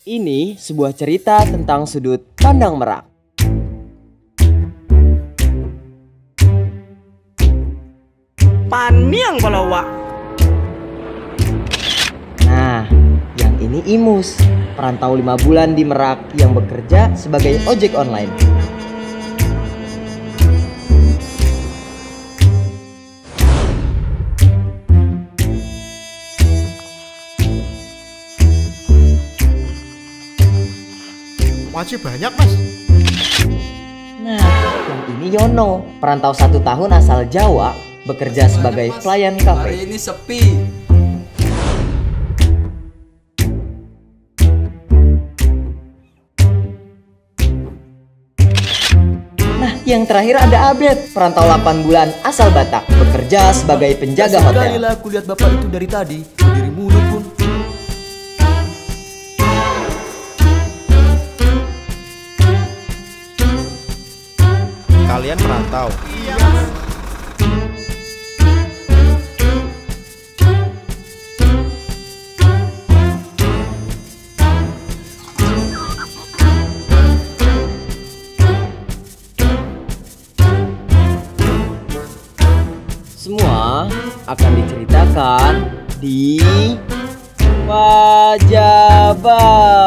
Ini sebuah cerita tentang sudut pandang Merak. Paniang balawa. Nah, yang ini Imus, perantau 5 bulan di Merak yang bekerja sebagai ojek online. Masih banyak, Mas. Nah, yang ini Yono, perantau 1 tahun asal Jawa, bekerja sebagai pelayan Hari kafe. ini sepi. Nah, yang terakhir ada Abed, perantau 8 bulan asal Batak, bekerja sebagai penjaga Sekali hotel. lah aku lihat bapak itu dari tadi. Diri mulut pun. Kalian merantau. Semua akan diceritakan di Pajabar.